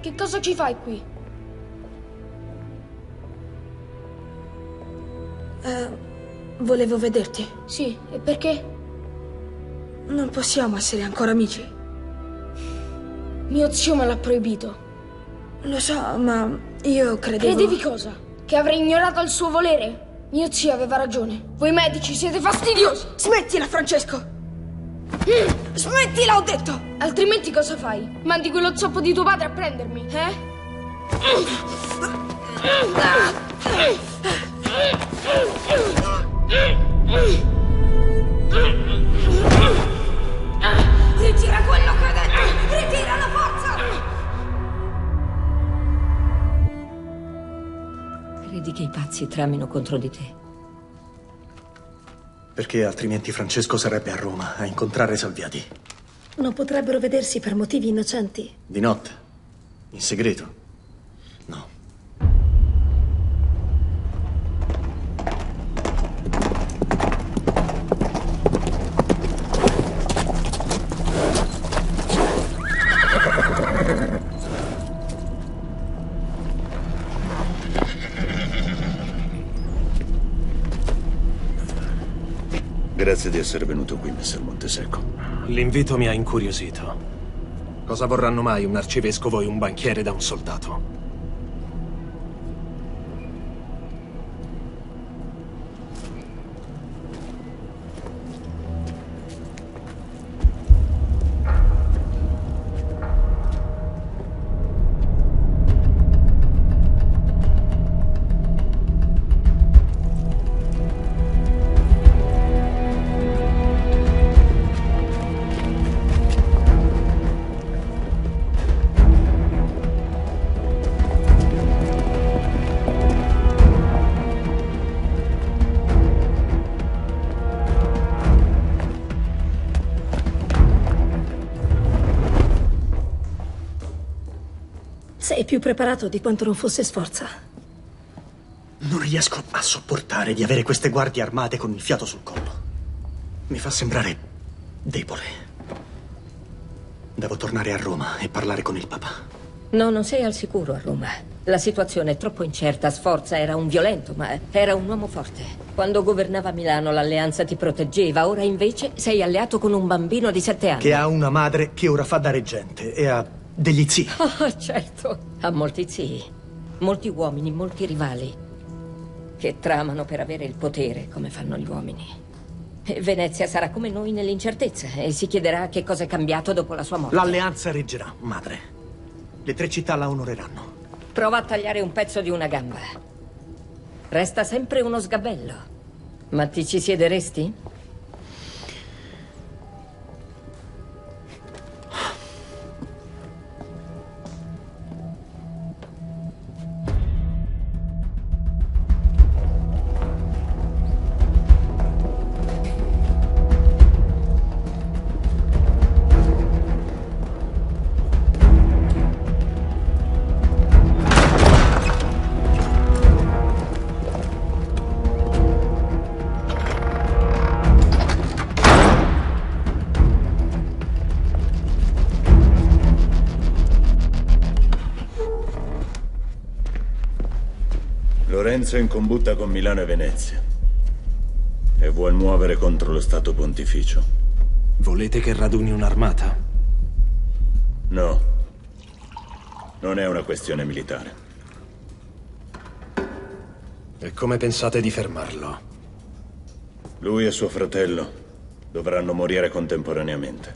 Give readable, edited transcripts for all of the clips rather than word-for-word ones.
Che cosa ci fai qui? Volevo vederti. Sì, e perché? Non possiamo essere ancora amici. Mio zio me l'ha proibito. Lo so, ma io credevo... Credevi cosa? Che avrei ignorato il suo volere? Mio zio aveva ragione. Voi medici siete fastidiosi! Smettila, Francesco! Smettila, ho detto! Altrimenti cosa fai? Mandi quello zoppo di tuo padre a prendermi, eh? Ritira quello che ho detto! Ritira la forza! Credi che i pazzi tramino contro di te? Perché altrimenti Francesco sarebbe a Roma a incontrare Salviati. Non potrebbero vedersi per motivi innocenti. Di notte? In segreto? No. Grazie di essere venuto qui, messer Montesecco. L'invito mi ha incuriosito. Cosa vorranno mai un arcivescovo e un banchiere da un soldato? Sei più preparato di quanto non fosse Sforza. Non riesco a sopportare di avere queste guardie armate con il fiato sul collo. Mi fa sembrare debole. Devo tornare a Roma e parlare con il Papa. No, non sei al sicuro a Roma. La situazione è troppo incerta. Sforza era un violento, ma era un uomo forte. Quando governava Milano l'alleanza ti proteggeva, ora invece sei alleato con un bambino di 7 anni. Che ha una madre che ora fa da reggente e ha degli zii. Oh, certo, ha molti zii, molti uomini, molti rivali, che tramano per avere il potere, come fanno gli uomini. E Venezia sarà come noi nell'incertezza e si chiederà che cosa è cambiato dopo la sua morte. L'alleanza reggerà, madre. Le 3 città la onoreranno. Prova a tagliare un pezzo di una gamba. Resta sempre uno sgabello. Ma ti ci siederesti? Lorenzo è in combutta con Milano e Venezia e vuol muovere contro lo Stato Pontificio. Volete che raduni un'armata? No, non è una questione militare. E come pensate di fermarlo? Lui e suo fratello dovranno morire contemporaneamente.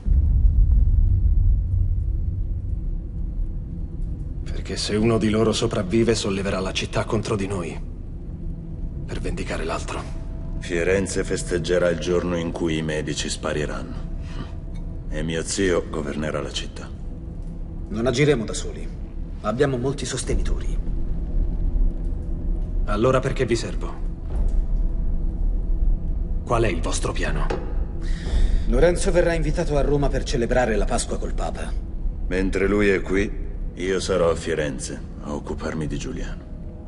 Perché se uno di loro sopravvive, solleverà la città contro di noi. Per vendicare l'altro. Firenze festeggerà il giorno in cui i medici spariranno. E mio zio governerà la città. Non agiremo da soli. Abbiamo molti sostenitori. Allora perché vi servo? Qual è il vostro piano? Lorenzo verrà invitato a Roma per celebrare la Pasqua col Papa. Mentre lui è qui, io sarò a Firenze a occuparmi di Giuliano.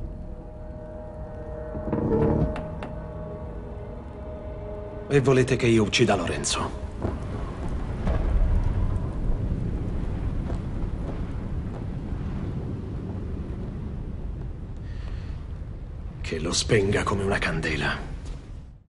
E volete che io uccida Lorenzo? che lo spenga come una candela.